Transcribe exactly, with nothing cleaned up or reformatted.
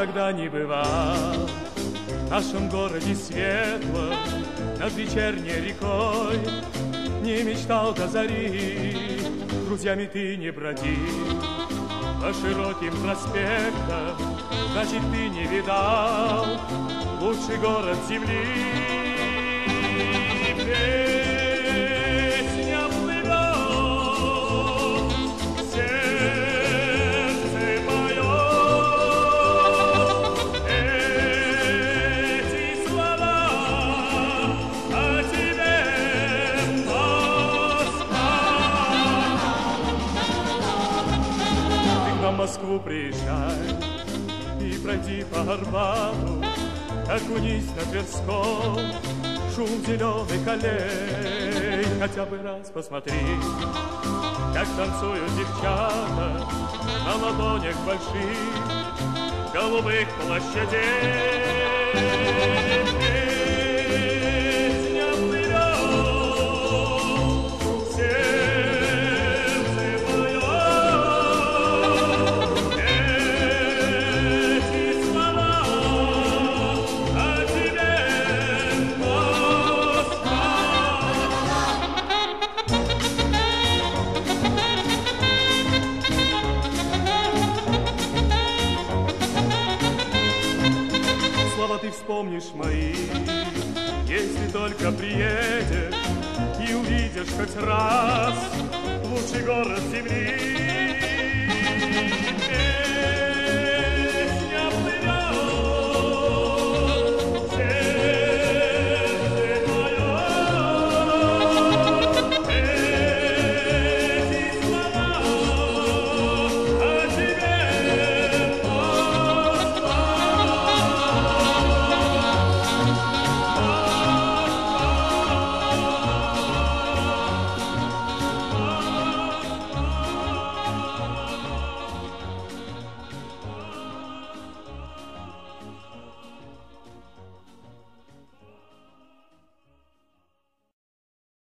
никогда не бывал в нашем городе светлом, над вечерней рекой. Не мечтал до зари, друзьями ты не бродил по широким проспектам, значит, ты не видал лучший город земли. Песня плывет, сердце поет эти слова о тебе, Москва. Ты на Москву приезжай и пройди по Арбату, окунись на Тверском, шум зеленых аллей. Хотя бы раз посмотри, как танцуют девчата на ладонях больших голубых площадей. Песня плывет, сердце поет эти слова о тебе, Москва. Слова ты вспомнишь мои, если только приедешь и увидишь хоть раз лучший город земли.